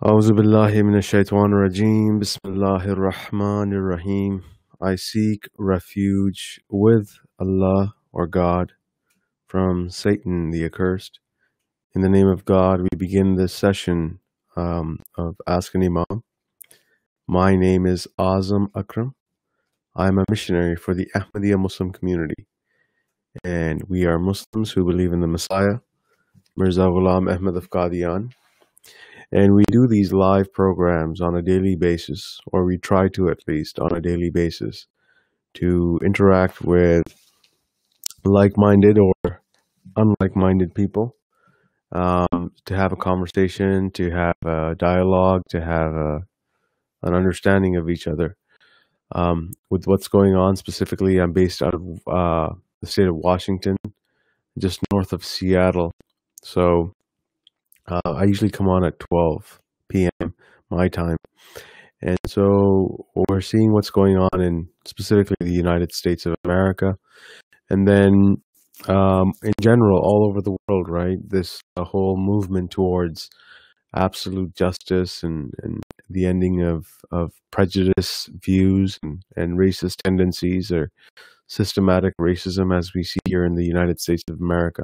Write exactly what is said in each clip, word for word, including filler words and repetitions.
أعوذ بالله من الشيطان الرجيم. بسم الله الرحمن الرحيم. I seek refuge with Allah or God from Satan the accursed. In the name of God, we begin this session um, of Ask an Imam. My name is Azam Akram. I'm a missionary for the Ahmadiyya Muslim community, and we are Muslims who believe in the Messiah, Mirza Ghulam Ahmad of Qadian. And we do these live programs on a daily basis, or we try to at least on a daily basis, to interact with like-minded or unlike-minded people, um, to have a conversation, to have a dialogue, to have a, an understanding of each other. Um, with what's going on specifically, I'm based out of uh, the state of Washington, just north of Seattle. So uh, I usually come on at twelve p m my time. And so we're seeing what's going on in specifically the United States of America. And then um, in general, all over the world, right? This a whole movement towards absolute justice and, and the ending of, of prejudice views and, and racist tendencies or systematic racism as we see here in the United States of America.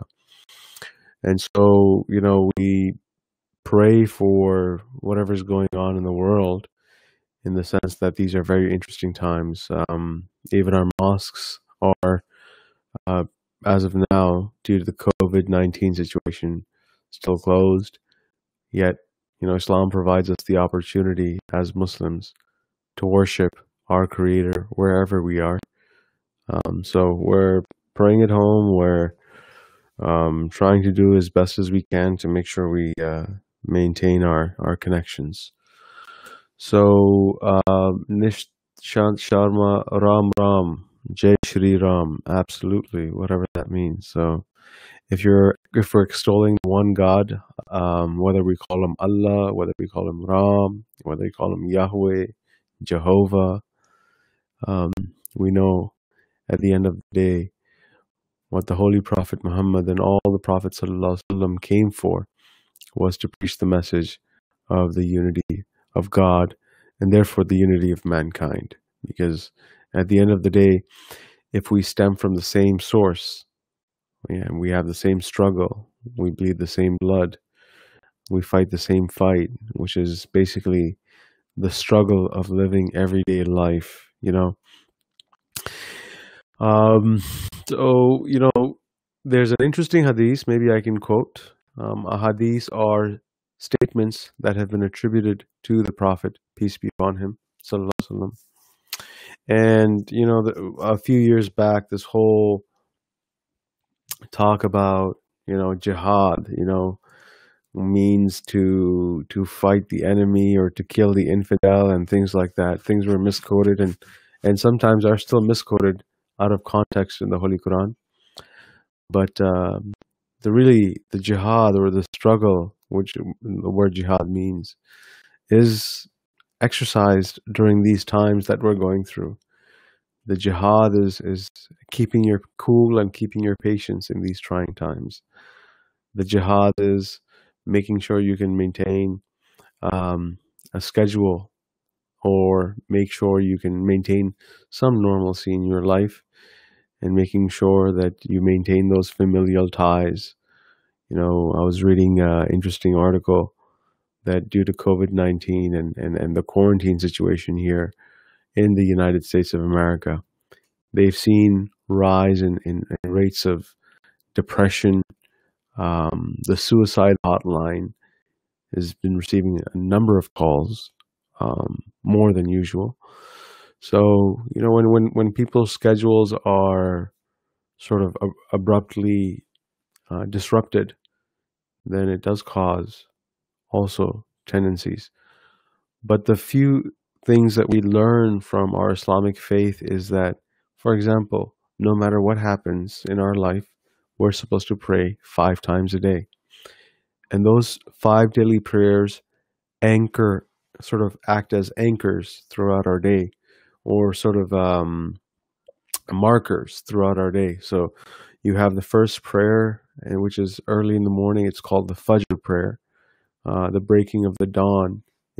And so, you know, we pray for whatever's going on in the world, in the sense that these are very interesting times. Um, even our mosques are, uh, as of now, due to the COVID nineteen situation, still closed. Yet, you know, Islam provides us the opportunity as Muslims to worship our Creator wherever we are. Um, so we're praying at home. We're um, trying to do as best as we can to make sure we uh, maintain our, our connections. So, uh, Nishant Sharma, Ram Ram, Jai Shri Ram, absolutely, whatever that means. So, if you're if we're extolling one God, um, whether we call him Allah, whether we call him Ram, whether we call him Yahweh, Jehovah, um, we know at the end of the day what the Holy Prophet Muhammad and all the Prophets Sallallahu Alaihi Wasallam came for was to preach the message of the unity of God, and therefore the unity of mankind. Because at the end of the day, if we stem from the same source, and we have the same struggle, we bleed the same blood, we fight the same fight, which is basically the struggle of living everyday life, you know. Um, so, you know, there's an interesting hadith, maybe I can quote. Um, a hadith are statements that have been attributed to the Prophet, peace be upon him, sallallahu alaihi wasallam. And, you know, the, a few years back, this whole talk about, you know, jihad, you know, means to to fight the enemy or to kill the infidel and things like that. Things were misquoted and, and sometimes are still misquoted out of context in the Holy Quran. But um, the really, the jihad or the struggle, which the word jihad means, is exercised during these times that we're going through. The jihad is, is keeping your cool and keeping your patience in these trying times. The jihad is making sure you can maintain um, a schedule or make sure you can maintain some normalcy in your life, and making sure that you maintain those familial ties. You know, I was reading an interesting article that due to COVID nineteen and, and, and the quarantine situation here in the United States of America, they've seen rise in, in, in rates of depression. Um, the suicide hotline has been receiving a number of calls, um, more than usual. So, you know, when, when, when people's schedules are sort of ab- abruptly uh, disrupted, then it does cause also tendencies. But the few things that we learn from our Islamic faith is that, for example, no matter what happens in our life, we're supposed to pray five times a day. And those five daily prayers anchor, sort of act as anchors throughout our day, or sort of um, markers throughout our day. So you have the first prayer, and which is early in the morning. It's called the Fajr prayer, uh, the breaking of the dawn.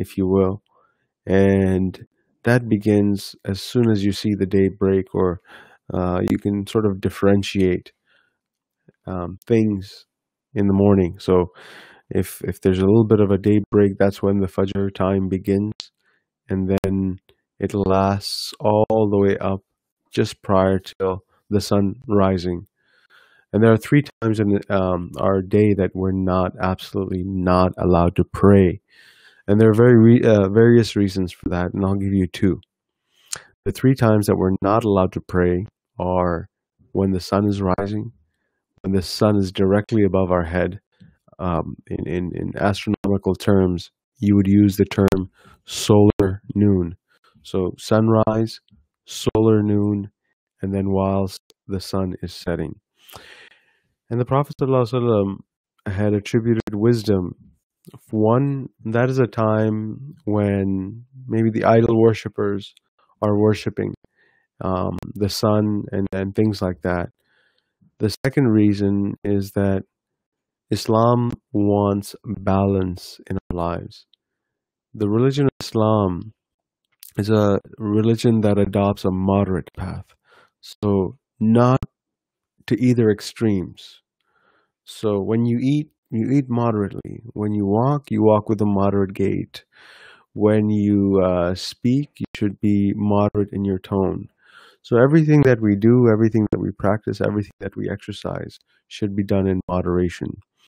if you will. And that begins as soon as you see the day break, or uh, you can sort of differentiate um, things in the morning. So if if there's a little bit of a day break, that's when the Fajr time begins, and then it lasts all the way up just prior to the sun rising. And there are three times in um, our day that we're not absolutely not allowed to pray, and there are very re- uh, various reasons for that, and I'll give you two. The three times that we're not allowed to pray are when the sun is rising, when the sun is directly above our head. Um, in, in, in astronomical terms, you would use the term solar noon. So sunrise, solar noon, and then whilst the sun is setting. And the Prophet ﷺ had attributed wisdom. One, that is a time when maybe the idol worshippers are worshiping um, the sun and, and things like that. The second reason is that Islam wants balance in our lives. The religion of Islam is a religion that adopts a moderate path. So, not to either extremes. So, when you eat, you eat moderately. When you walk, you walk with a moderate gait. When you uh, speak, you should be moderate in your tone. So, everything that we do, everything that we practice, everything that we exercise should be done in moderation.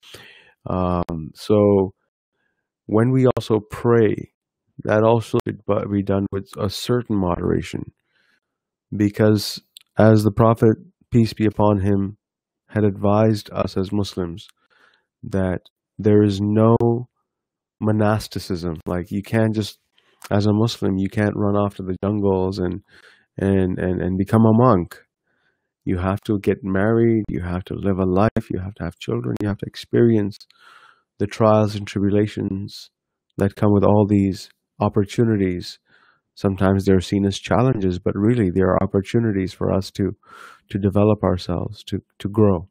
Um, so, when we also pray, that also should be done with a certain moderation, because as the Prophet, peace be upon him, had advised us as Muslims that there is no monasticism. Like, you can't just, as a Muslim, you can't run off to the jungles and and and, and become a monk. You have to get married, you have to live a life, you have to have children, you have to experience the trials and tribulations that come with all these opportunities. Sometimes they're seen as challenges, but really they are opportunities for us to to develop ourselves, to to grow.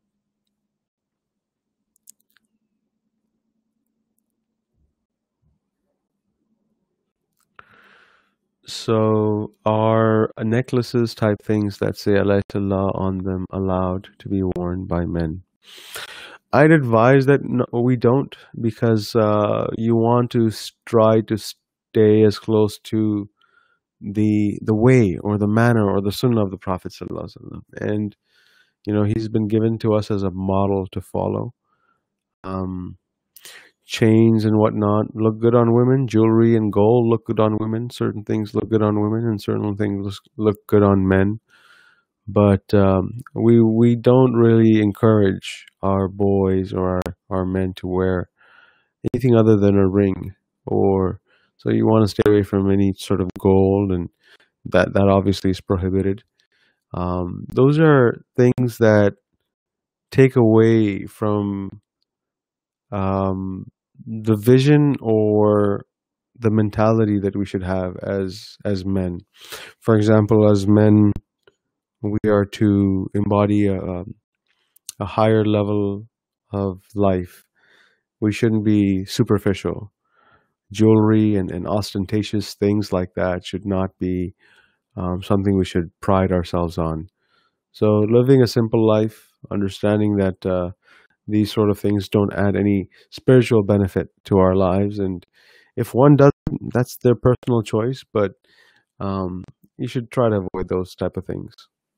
So are necklaces type things that say Allah on them allowed to be worn by men? I'd advise that no, we don't, because uh, you want to s- try to stay as close to the the way or the manner or the sunnah of the Prophet sallallahu alaihi wasallam. And you know, he's been given to us as a model to follow. Um, chains and whatnot look good on women. Jewelry and gold look good on women. Certain things look good on women, and certain things look look good on men. But um, we we don't really encourage our boys or our, our men to wear anything other than a ring. Or so you want to stay away from any sort of gold, and that that obviously is prohibited. Um, those are things that take away from um, the vision or the mentality that we should have as as men. For example, as men, we are to embody a, um, a higher level of life. We shouldn't be superficial. Jewelry and, and ostentatious things like that should not be um, something we should pride ourselves on. So, living a simple life, understanding that uh, these sort of things don't add any spiritual benefit to our lives. And if one doesn't, that's their personal choice, but um, you should try to avoid those type of things.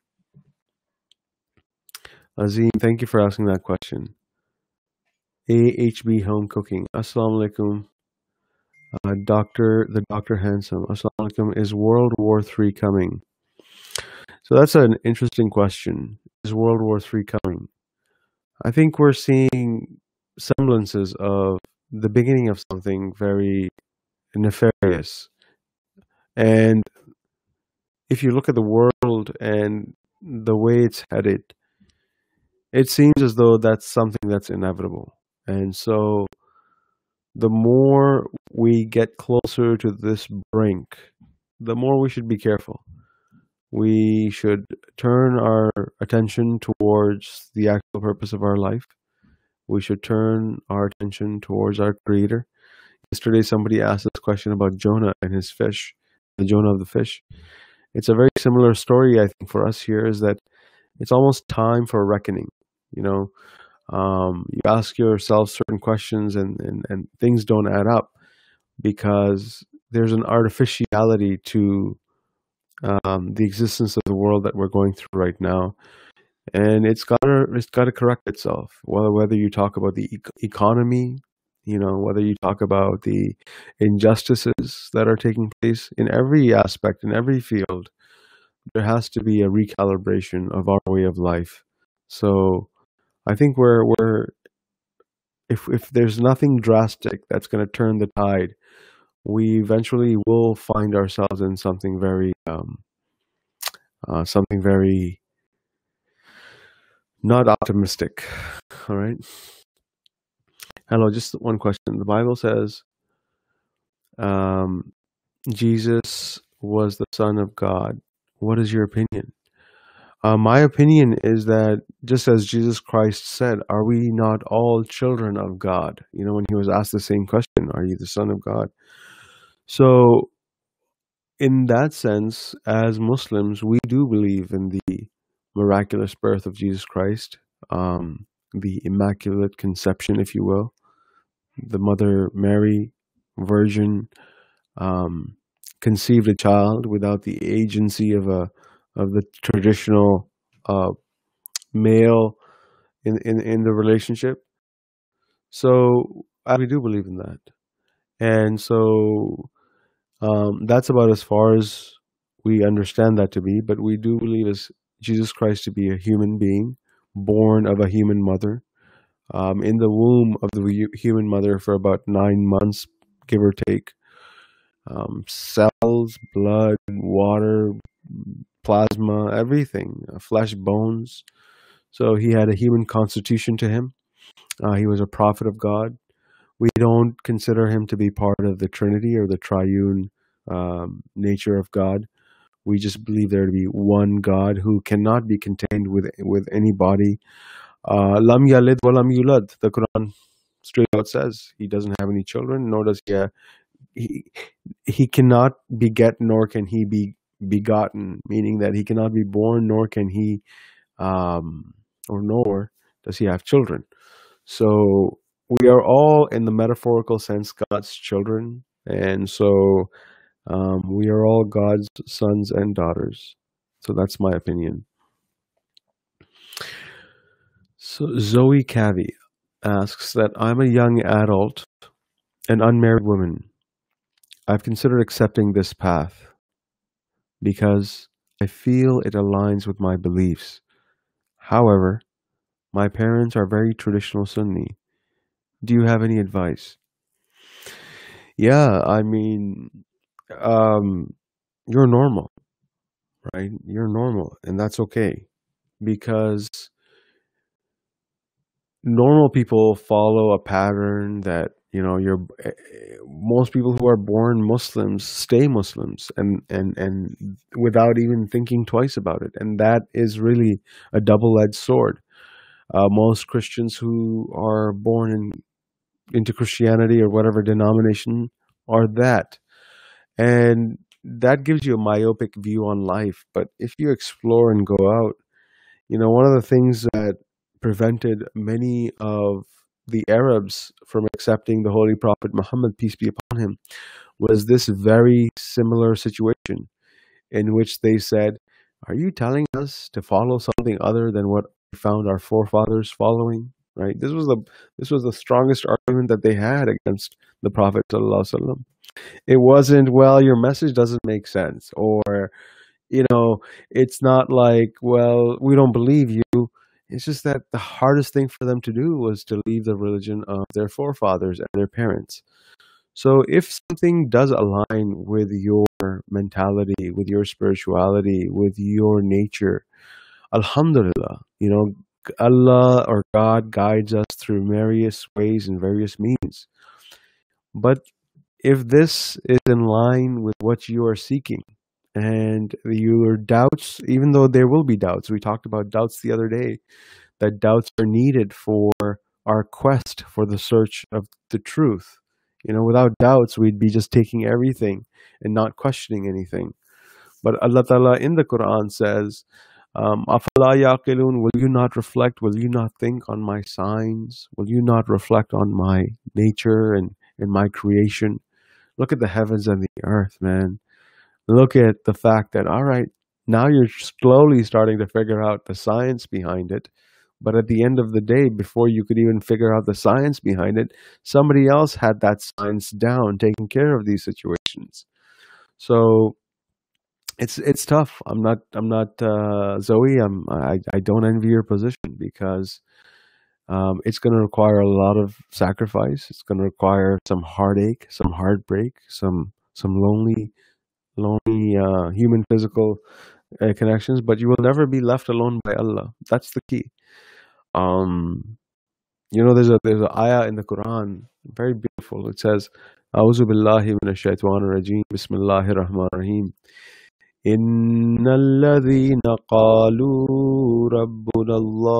Azim, thank you for asking that question. A H B Home Cooking. Assalamu alaikum. Uh, Doctor, the Doctor Handsome. Assalamu alaikum. Is World War Three coming? So that's an interesting question. Is World War Three coming? I think we're seeing semblances of the beginning of something very nefarious. And if you look at the world and the way it's headed, it seems as though that's something that's inevitable. And so the more we get closer to this brink, the more we should be careful. We should turn our attention towards the actual purpose of our life. We should turn our attention towards our Creator. Yesterday, somebody asked this question about Jonah and his fish, the Jonah of the fish. It's a very similar story, I think, for us here, is that it's almost time for a reckoning. You know, um, you ask yourself certain questions, and, and, and things don't add up because there's an artificiality to um, the existence of the world that we're going through right now, and it's got to it's got to correct itself. Whether whether you talk about the e- economy, you know, whether you talk about the injustices that are taking place in every aspect, in every field, there has to be a recalibration of our way of life. So I think we're we're if if there's nothing drastic that's going to turn the tide, we eventually will find ourselves in something very um, uh, something very not optimistic. All right. Hello, just one question. The Bible says um, Jesus was the Son of God. What is your opinion? Uh, my opinion is that just as Jesus Christ said, are we not all children of God? You know, when he was asked the same question, are you the Son of God? So, in that sense, as Muslims, we do believe in the miraculous birth of Jesus Christ, um, the immaculate conception, if you will, the Mother Mary, Virgin, um, conceived a child without the agency of a of the traditional uh, male in, in in the relationship. So I we do believe in that, and so um, that's about as far as we understand that to be. But we do believe as Jesus Christ to be a human being, born of a human mother, um, in the womb of the hu- human mother for about nine months, give or take. Um, cells, blood, water, plasma, everything, uh, flesh, bones. So he had a human constitution to him. Uh, he was a prophet of God. We don't consider him to be part of the Trinity or the triune um, nature of God. We just believe there to be one God who cannot be contained with with any body. Uh, Lam yalid wa lam yulad. The Quran straight out says he doesn't have any children, nor does he. Uh, he he cannot beget, nor can he be begotten. Meaning that he cannot be born, nor can he, um, or nor does he have children. So we are all, in the metaphorical sense, God's children, and so um, we are all God's sons and daughters. So that's my opinion. So Zoe Cavi asks that I'm a young adult, an unmarried woman. I've considered accepting this path because I feel it aligns with my beliefs. However, my parents are very traditional Sunni. Do you have any advice? Yeah, I mean, um, you're normal, right? You're normal, and that's okay because normal people follow a pattern that, you know, you're eh, most people who are born Muslims stay Muslims, and and and without even thinking twice about it, and that is really a double-edged sword. Uh, most Christians who are born in into Christianity or whatever denomination are that. And that gives you a myopic view on life. But if you explore and go out, you know, one of the things that prevented many of the Arabs from accepting the Holy Prophet Muhammad, peace be upon him, was this very similar situation in which they said, are you telling us to follow something other than what we found our forefathers following? Right? This was the this was the strongest argument that they had against the Prophet Sallallahu Alaihi Wasallam. It wasn't, well, your message doesn't make sense, or, you know, it's not like, well, we don't believe you. It's just that the hardest thing for them to do was to leave the religion of their forefathers and their parents. So if something does align with your mentality, with your spirituality, with your nature, Alhamdulillah, you know, Allah or God guides us through various ways and various means. But if this is in line with what you are seeking, and your doubts, even though there will be doubts, we talked about doubts the other day, that doubts are needed for our quest for the search of the truth. You know, without doubts, we'd be just taking everything and not questioning anything. But Allah Ta'ala in the Quran says, um, "Afala yaqilun, will you not reflect? Will you not think on my signs? Will you not reflect on my nature and, and my creation? Look at the heavens and the earth, man. Look at the fact that, all right, now you're slowly starting to figure out the science behind it. But at the end of the day, before you could even figure out the science behind it, somebody else had that science down, taking care of these situations. So it's it's tough. I'm not I'm not uh, Zoe. I'm I, I don't envy your position because um, it's going to require a lot of sacrifice. It's going to require some heartache, some heartbreak, some some lonely lonely uh, human physical uh, connections. But you will never be left alone by Allah. That's the key. Um, you know, there's a there's a ayah in the Quran, very beautiful. It says, "A'udhu billahi minash shaitanir rajim. Bismillahir rahmanir rahim. إن الذين قالوا ربنا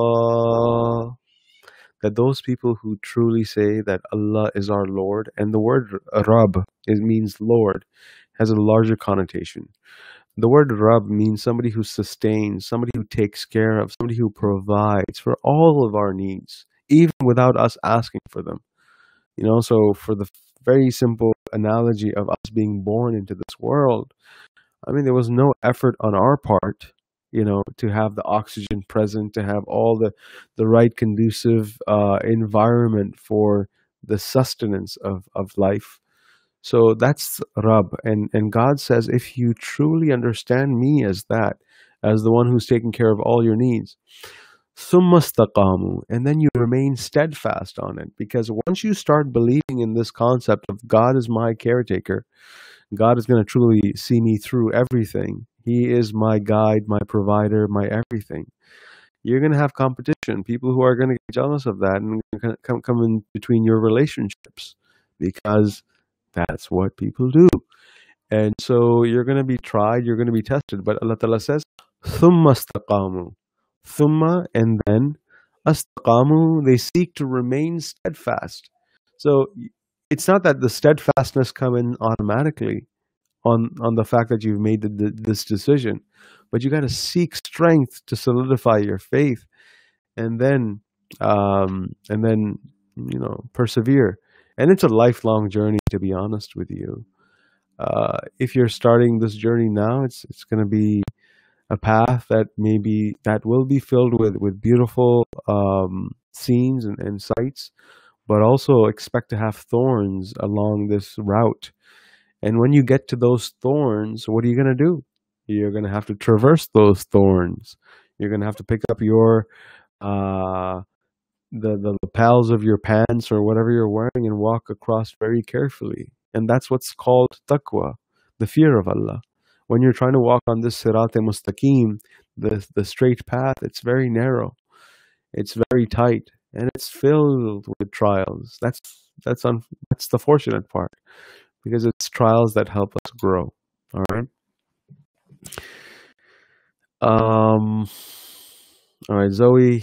الله." That those people who truly say that Allah is our Lord, and the word Rabb, it means Lord, has a larger connotation. The word Rabb means somebody who sustains, somebody who takes care of, somebody who provides for all of our needs, even without us asking for them. You know, so for the very simple analogy of us being born into this world, I mean, there was no effort on our part, you know, to have the oxygen present, to have all the, the right conducive uh, environment for the sustenance of, of life. So that's Rabb. And, and God says, if you truly understand me as that, as the one who's taking care of all your needs, ثُمَّ اسْتَقَامُوا, and then you remain steadfast on it. Because once you start believing in this concept of God is my caretaker, God is going to truly see me through everything. He is my guide, my provider, my everything. You're going to have competition, people who are going to get jealous of that and come, come in between your relationships, because that's what people do. And so you're going to be tried, you're going to be tested. But Allah Ta'ala says, ثُمَّ اسْتَقَامُوا. Thumma, and then astaqamu, they seek to remain steadfast. So it's not that the steadfastness come in automatically on on the fact that you've made the, the, this decision, but you got to seek strength to solidify your faith, and then um, and then you know persevere. And it's a lifelong journey, to be honest with you. Uh, if you're starting this journey now, it's it's going to be a path that maybe that will be filled with with beautiful um, scenes and, and sights, but also expect to have thorns along this route. And when you get to those thorns, what are you going to do? You're going to have to traverse those thorns. You're going to have to pick up your uh, the, the lapels of your pants or whatever you're wearing and walk across very carefully. And that's what's called taqwa, the fear of Allah. When you're trying to walk on this sirat-e-mustaqim, the, the straight path, it's very narrow. It's very tight. And it's filled with trials. That's that's un, that's the fortunate part, because it's trials that help us grow. All right. Um. All right, Zoe.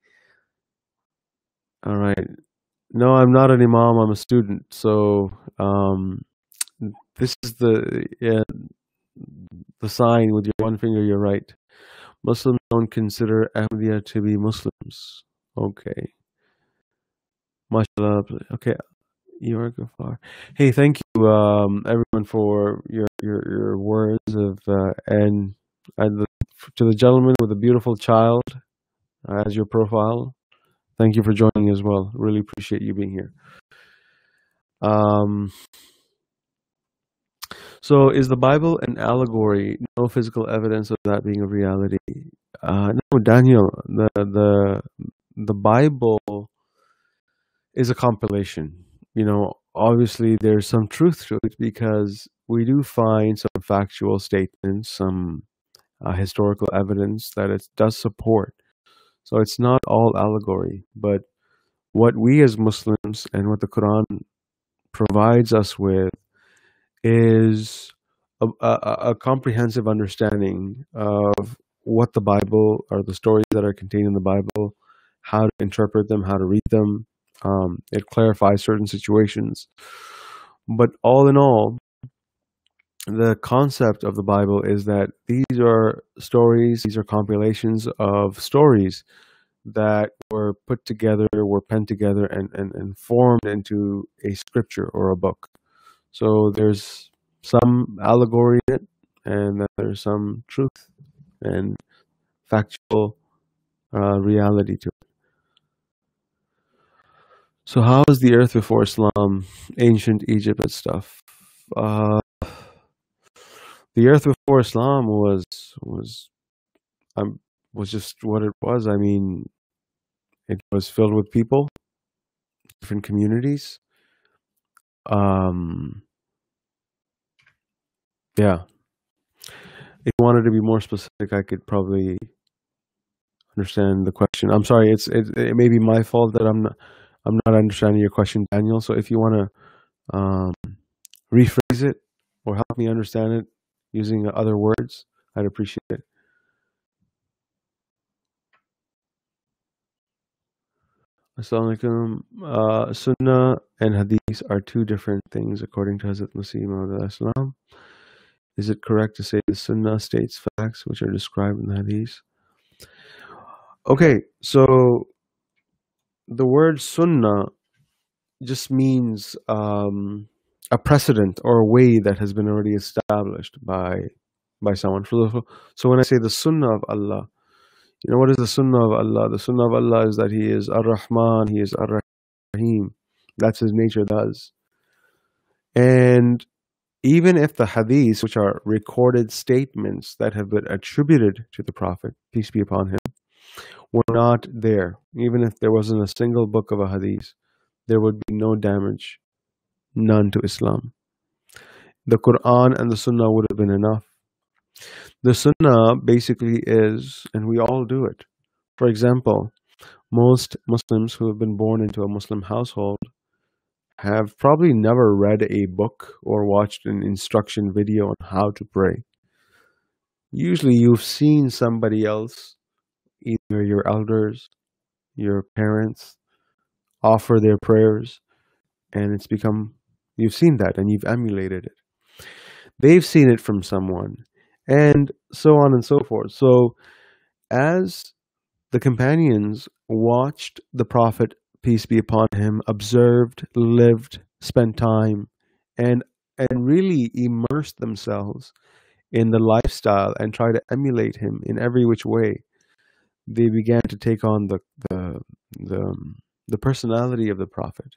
All right. No, I'm not an imam. I'm a student. So um, this is the yeah, the sign with your one finger. You're right. Muslims don't consider Ahmadiyya to be Muslims. Okay. MashaAllah. Okay. You are Ghaffar. Hey, thank you, um, everyone, for your your, your words of uh, and and the, to the gentleman with a beautiful child uh, as your profile. Thank you for joining as well. Really appreciate you being here. Um, so, is the Bible an allegory? No physical evidence of that being a reality. Uh, no, Daniel. The the the Bible is a compilation. You know, obviously there's some truth to it, because we do find some factual statements, some uh, historical evidence that it does support. So it's not all allegory, but what we as Muslims and what the Quran provides us with is a, a, a comprehensive understanding of what the Bible, or the stories that are contained in the Bible, how to interpret them, how to read them. Um, it clarifies certain situations. But all in all, the concept of the Bible is that these are stories, these are compilations of stories that were put together, were penned together, and, and, and formed into a scripture or a book. So there's some allegory in it, and then there's some truth and factual uh, reality to it. So how is the earth before Islam, ancient Egypt and stuff? Uh, the earth before Islam was was um, was just what it was. I mean, it was filled with people, different communities. Um, yeah. If you wanted to be more specific, I could probably understand the question. I'm sorry, it's it, it may be my fault that I'm not I'm not understanding your question, Daniel. So if you want to um, rephrase it or help me understand it using other words, I'd appreciate it. Assalamu alaikum. Uh, Sunnah and Hadith are two different things according to Hazrat Masih Maud Islam. Is it correct to say the Sunnah states facts which are described in the Hadith? Okay, so the word Sunnah just means um, a precedent or a way that has been already established by by someone. So, so when I say the Sunnah of Allah, you know what is the Sunnah of Allah? The Sunnah of Allah is that He is Ar-Rahman, He is Ar-Rahim. That's His nature does. And even if the hadiths, which are recorded statements that have been attributed to the Prophet, peace be upon him, were not there, even if there wasn't a single book of a hadith, there would be no damage, none to Islam. The Quran and the Sunnah would have been enough. The Sunnah basically is, and we all do it. For example, most Muslims who have been born into a Muslim household have probably never read a book or watched an instruction video on how to pray. Usually you've seen somebody else, either your elders, your parents, offer their prayers, and it's become, you've seen that and you've emulated it. They've seen it from someone, and so on and so forth. So as the companions watched the Prophet, peace be upon him, observed, lived, spent time, and and really immersed themselves in the lifestyle and try to emulate him in every which way, they began to take on the the the, the personality of the Prophet.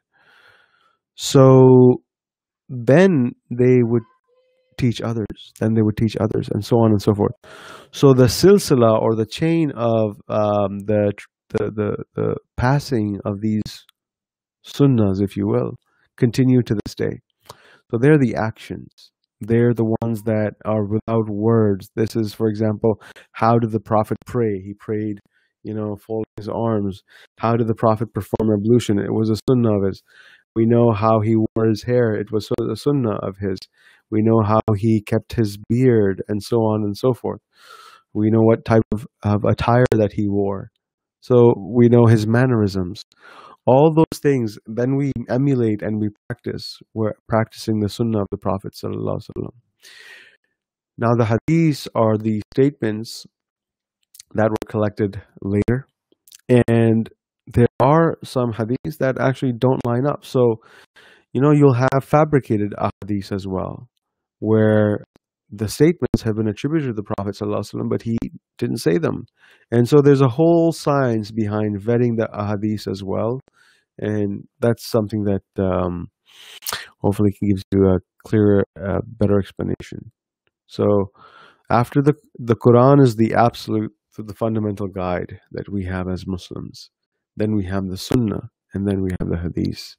So then they would teach others, then they would teach others, and so on and so forth. So the silsila, or the chain of um, the, the the the passing of these sunnahs, if you will, continue to this day. So they're the actions. They're the ones that are without words. This is, for example, how did the Prophet pray? He prayed, you know, folding his arms. How did the Prophet perform ablution? It was a sunnah of his. We know how he wore his hair. It was a sunnah of his. We know how he kept his beard, and so on and so forth. We know what type of, of attire that he wore. So we know his mannerisms. All those things, then we emulate and we practice. We're practicing the sunnah of the Prophet sallallahu alaihi wasallam. Now the hadiths are the statements that were collected later. And there are some hadiths that actually don't line up. So, you know, you'll have fabricated hadiths as well, where the statements have been attributed to the Prophet ﷺ, but he didn't say them. And so there's a whole science behind vetting the ahadith as well. And that's something that um, hopefully gives you a clearer, uh, better explanation. So after the, the Quran is the absolute, the fundamental guide that we have as Muslims. Then we have the Sunnah, and then we have the Hadith.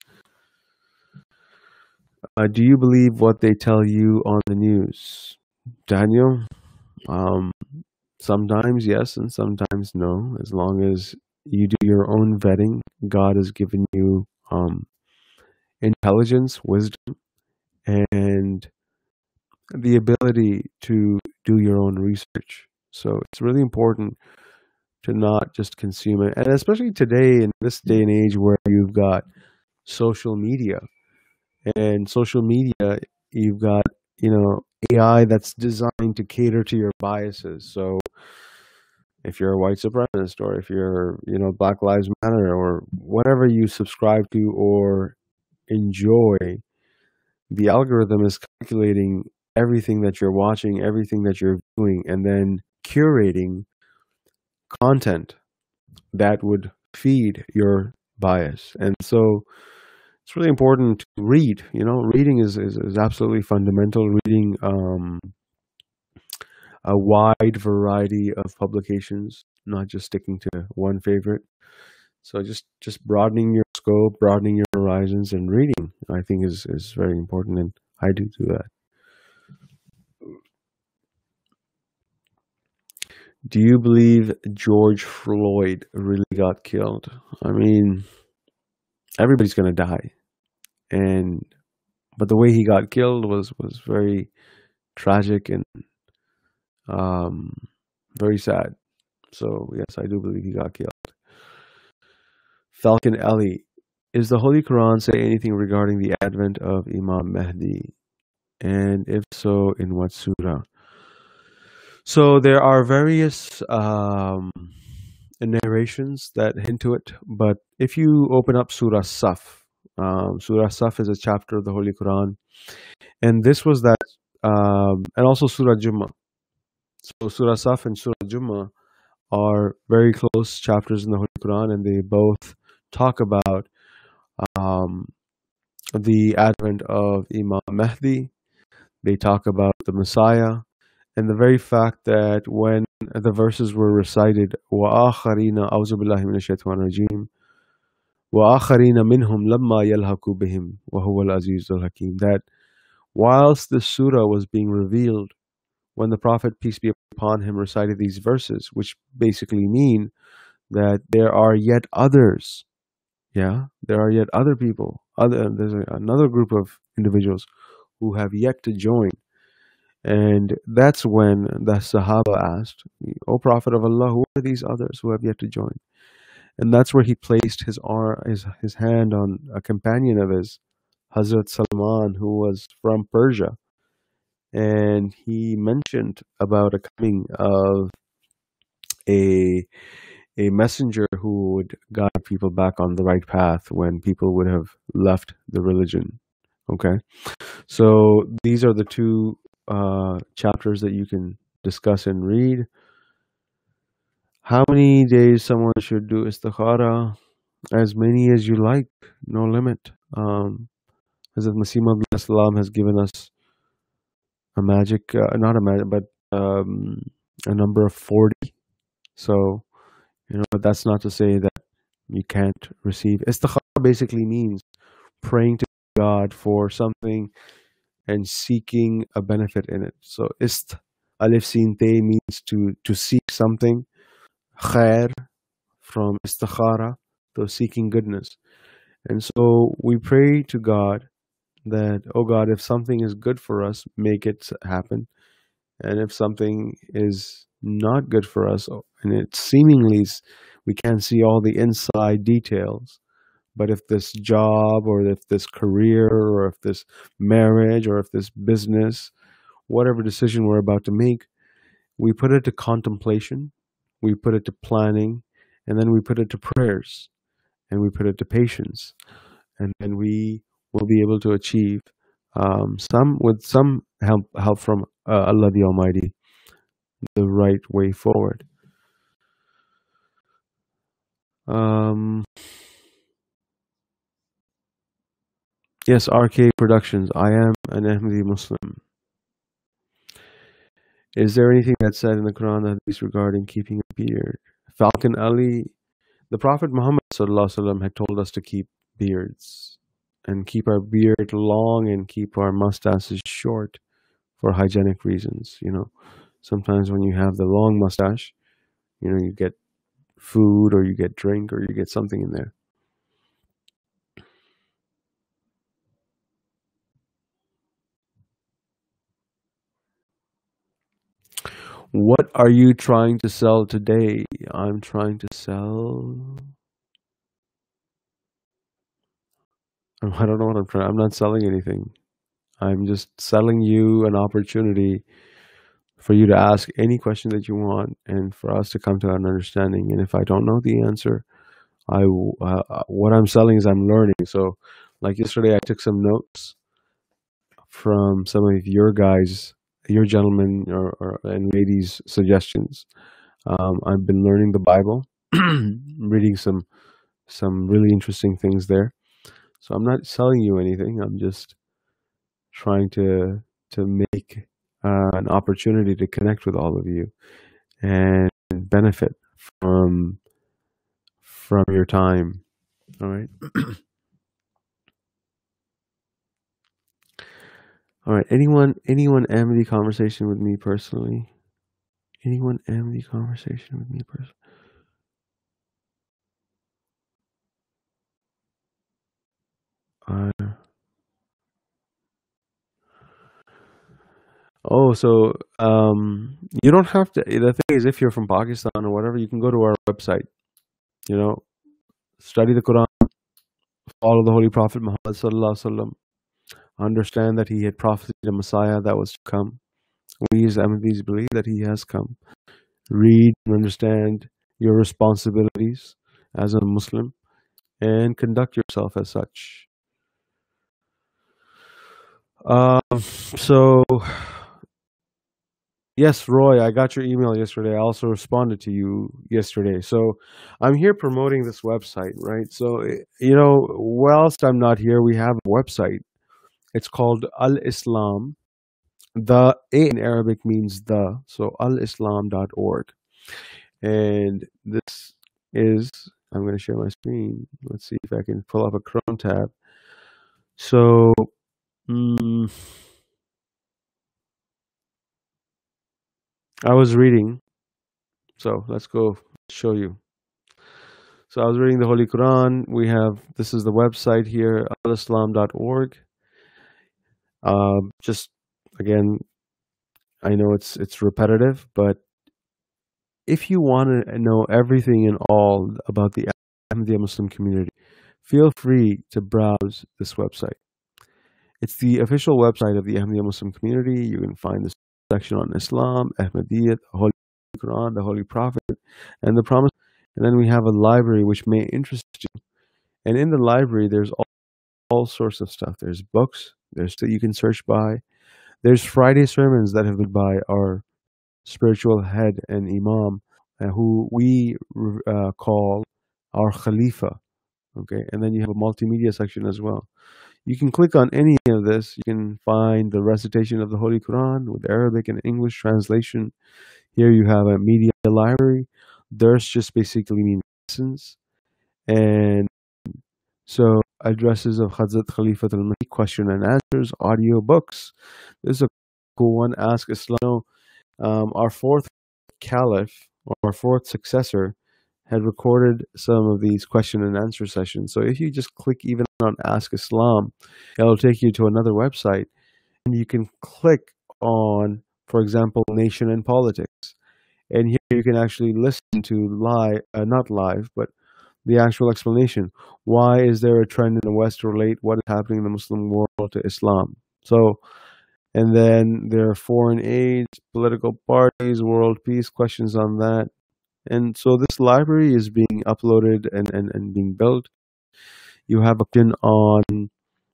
Uh, do you believe what they tell you on the news, Daniel? Um, sometimes yes, and sometimes no. As long as you do your own vetting, God has given you um, intelligence, wisdom, and the ability to do your own research. So it's really important to not just consume it, and especially today in this day and age where you've got social media. And social media, you've got, you know, A I that's designed to cater to your biases. So if you're a white supremacist, or if you're, you know, Black Lives Matter, or whatever you subscribe to or enjoy, the algorithm is calculating everything that you're watching, everything that you're viewing, and then curating content that would feed your bias. And so it's really important to read. You know, reading is, is, is absolutely fundamental. Reading um, a wide variety of publications, not just sticking to one favorite. So just just broadening your scope, broadening your horizons, and reading, I think, is is very important, and I do do that. Do you believe George Floyd really got killed? I mean, everybody's gonna die, and but the way he got killed was was very tragic and um, very sad. So yes, I do believe he got killed. Falcon Ellie, is the Holy Quran say anything regarding the advent of Imam Mahdi? And if so, in what surah? So there are various um, narrations that hint to it, but if you open up Surah Saf, um, Surah Saf is a chapter of the Holy Quran, and this was that, um, and also Surah Jummah. So Surah Saf and Surah Jummah are very close chapters in the Holy Quran, and they both talk about um, the advent of Imam Mahdi. They talk about the Messiah, and the very fact that when the verses were recited, وَآخَرِينَ أَعُوذُ بِاللَّهِ مِنَ الشَّيْطَانِ الرَّجِيمِ وَآخَرِينَ مِنْهُمْ لَمَّا يَلْحَقُوا بِهِمْ وَهُوَ الْعَزِيزُ الْحَكِيمُ, that whilst the surah was being revealed, when the Prophet, peace be upon him, recited these verses, which basically mean that there are yet others, yeah, there are yet other people, other there's a, another group of individuals who have yet to join. And that's when the Sahaba asked, O Prophet of Allah, who are these others who have yet to join? And that's where he placed his arm, his, his hand on a companion of his, Hazrat Salman, who was from Persia. And he mentioned about a coming of a a messenger who would guide people back on the right path when people would have left the religion. Okay, so these are the two uh, chapters that you can discuss and read. How many days someone should do istikhara? As many as you like, no limit. Um, Hazrat Masih Maud Salam has given us a magic, uh, not a magic, but um, a number of forty. So, you know, but that's not to say that you can't receive. Istikhara basically means praying to God for something and seeking a benefit in it. So ist, alif sin te, means to to seek something. Khair, from istikhara, to seeking goodness. And so we pray to God that, oh God, if something is good for us, make it happen. And if something is not good for us, and it seemingly is, we can't see all the inside details, but if this job, or if this career, or if this marriage, or if this business, whatever decision we're about to make, we put it to contemplation, we put it to planning, and then we put it to prayers, and we put it to patience, and then we will be able to achieve um, some, with some help help from uh, Allah the Almighty, the right way forward. Um, yes, R K Productions. I am an Ahmadi Muslim. Is there anything that's said in the Quran at least regarding keeping a beard? Falcon Ali, the Prophet Muhammad sallallahu alaihi wasallam had told us to keep beards and keep our beard long and keep our mustaches short for hygienic reasons. You know, sometimes when you have the long mustache, you know, you get food, or you get drink, or you get something in there. What are you trying to sell today? I'm trying to sell I don't know what I'm trying. I'm not selling anything. I'm just selling you an opportunity for you to ask any question that you want and for us to come to an understanding. And if I don't know the answer, I w- uh, uh, what I'm selling is I'm learning. So, like yesterday, I took some notes from some of your guys, your gentlemen or, or and ladies' suggestions. Um, I've been learning the Bible, reading some some really interesting things there. So I'm not selling you anything. I'm just trying to to make uh, an opportunity to connect with all of you and benefit from from your time. All right. All right. Anyone anyone am the conversation with me personally? Anyone am the conversation with me personally? Uh, oh, so um, you don't have to. The thing is, if you're from Pakistan or whatever, you can go to our website. You know, study the Quran, follow the Holy Prophet Muhammad sallallahu alaihi wasallam, understand that he had prophesied a Messiah that was to come. We as Ahmadis believe that he has come. Read and understand your responsibilities as a Muslim and conduct yourself as such. Um, so, yes, Roy, I got your email yesterday. I also responded to you yesterday. So, I'm here promoting this website, right? So, eh, you know, whilst I'm not here, we have a website. It's called Al Islam. The A in Arabic means the, so al islam dot org. And this is, I'm going to share my screen. Let's see if I can pull up a Chrome tab. So, mm, I was reading. So let's go show you. So I was reading the Holy Quran. We have, this is the website here, al islam dot org. Um, just again, I know it's it's repetitive, but if you want to know everything and all about the Ahmadiyya Muslim community, feel free to browse this website. It's the official website of the Ahmadiyya Muslim community. You can find this section on Islam, Ahmadiyya, the Holy Quran, the Holy Prophet, and the Promise. And then we have a library which may interest you. And in the library, there's all, all sorts of stuff. There's books. There's that you can search by. There's Friday sermons that have been by our spiritual head and Imam, uh, who we uh, call our Khalifa. Okay, and then you have a multimedia section as well. You can click on any of this. You can find the recitation of the Holy Quran with Arabic and English translation. Here you have a media library. Dars just basically means lessons. And so addresses of Hazrat Khalifa al-Mahdi, question and answers, audio books. This is a cool one. Ask Islam. Um, our fourth caliph, or our fourth successor, had recorded some of these question and answer sessions. So if you just click even on Ask Islam, it'll take you to another website, and you can click on, for example, Nation and Politics. And here you can actually listen to live, uh, not live, but the actual explanation. Why is there a trend in the West to relate what is happening in the Muslim world to Islam? So, and then there are foreign aid, political parties, world peace, questions on that. And so this library is being uploaded and, and, and being built. You have a question on,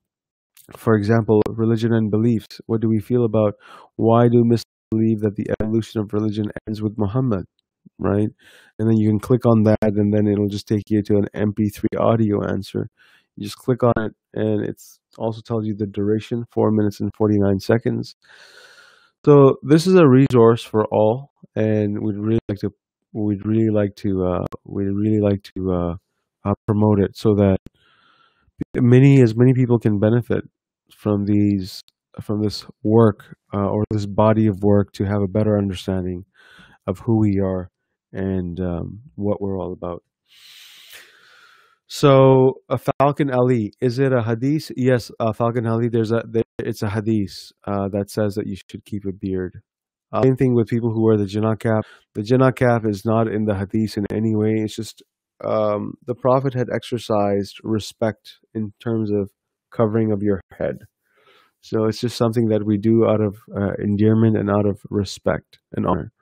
for example, religion and beliefs. What do we feel about why do Muslims believe that the evolution of religion ends with Muhammad, right? And then you can click on that, and then it'll just take you to an M P three audio answer. You just click on it, and it's also tells you the duration, four minutes and forty-nine seconds. So this is a resource for all, and we'd really like to, we'd really like to, uh, we'd really like to uh, uh, promote it so that many, as many people can benefit from these, from this work uh, or this body of work to have a better understanding of who we are and um, what we're all about. So, a Falcon Ali, is it a hadith? Yes, uh, Falcon Ali. There's a there, it's a hadith uh, that says that you should keep a beard. Uh, same thing with people who wear the Jinnah cap. The Jinnah cap is not in the hadith in any way. It's just um, the Prophet had exercised respect in terms of covering of your head. So it's just something that we do out of uh, endearment and out of respect and honor.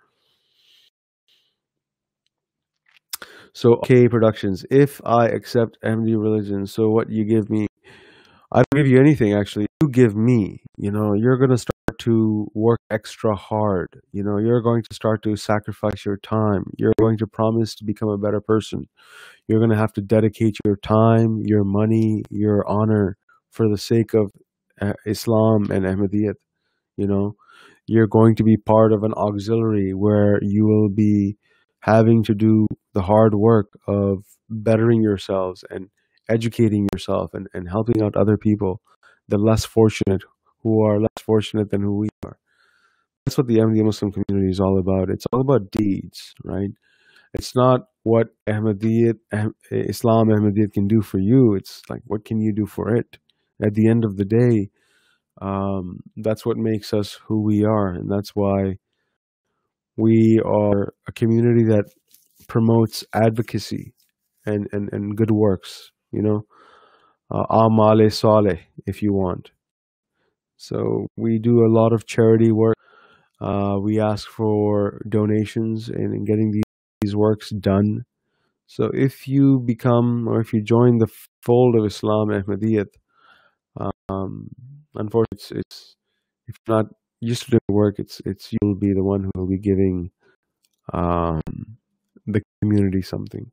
So, okay, Productions, if I accept Ahmadi religion, so what you give me, I don't give you anything actually. You give me, you know, you're going to start to work extra hard. You know, you're going to start to sacrifice your time. You're going to promise to become a better person. You're going to have to dedicate your time, your money, your honor for the sake of uh, Islam and Ahmadiyyat. You know, you're going to be part of an auxiliary where you will be having to do the hard work of bettering yourselves and educating yourself and, and helping out other people, the less fortunate, who are less fortunate than who we are. That's what the Ahmadiyya Muslim community is all about. It's all about deeds, right? It's not what Ahmadiyyat, Ah- Islam Ahmadiyyat can do for you. It's like, what can you do for it? At the end of the day, um, that's what makes us who we are. And that's why we are a community that promotes advocacy and, and, and good works, you know, uh, amale saleh, if you want. So we do a lot of charity work. Uh, we ask for donations in, in getting these, these works done. So if you become or if you join the fold of Islam Ahmadiyyat, um, unfortunately, it's, it's if you're not used to doing work, it's it's you'll be the one who will be giving um, the community something.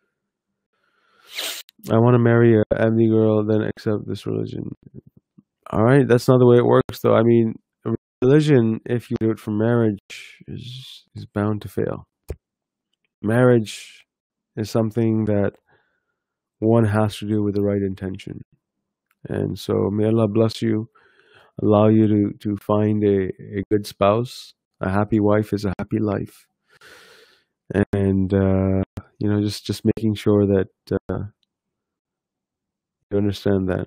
I want to marry a Ahmadi girl, then accept this religion. All right, that's not the way it works, though. I mean, religion, if you do it for marriage, is is bound to fail. Marriage is something that one has to do with the right intention. And so may Allah bless you, allow you to, to find a, a good spouse. A happy wife is a happy life. And, uh, you know, just, just making sure that uh, you understand that.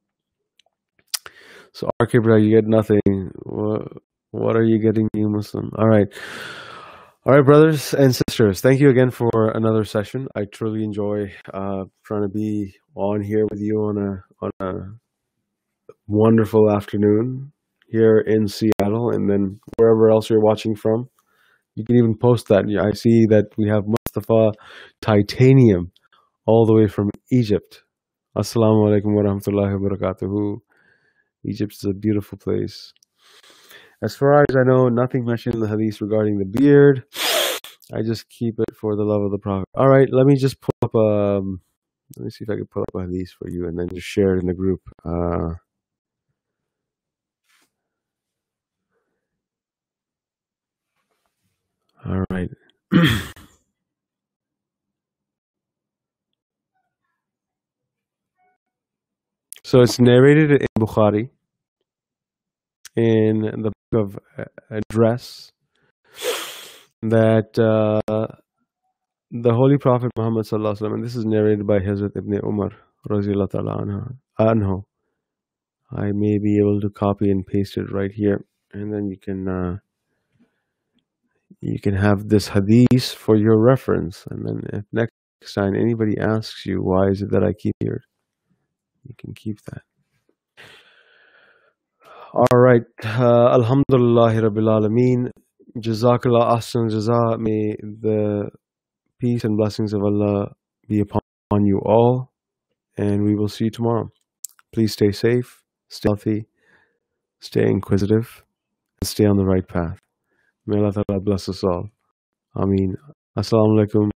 So, Arkibra, you get nothing. What, what are you getting, you Muslim? All right. All right, brothers and sisters, thank you again for another session. I truly enjoy uh, trying to be on here with you on a on a wonderful afternoon here in Seattle, and then wherever else you're watching from. You can even post that. I see that we have Mustafa Titanium all the way from Egypt. Assalamu alaikum wa rahmatullahi wa barakatuhu. Egypt is a beautiful place. As far as I know, nothing mentioned in the hadith regarding the beard. I just keep it for the love of the Prophet. All right, let me just pull up. Um, let me see if I can pull up a hadith for you, and then just share it in the group. Uh, all right. So it's narrated in Bukhari in the book of Address that uh, the Holy Prophet Muhammad sallallahu alaihi wasallam, and this is narrated by Hazrat Ibn Umar radhiyallahu ta'ala anhu. I may be able to copy and paste it right here, and then you can uh, you can have this hadith for your reference. And then if next time anybody asks you why is it that I keep here, you can keep that. All right. Uh, Alhamdulillahi Rabbil Alameen. Jazakallah ahsan jaza. May the peace and blessings of Allah be upon you all. And we will see you tomorrow. Please stay safe, stay healthy, stay inquisitive, and stay on the right path. May Allah Ta'ala bless us all. Ameen. Assalamu alaikum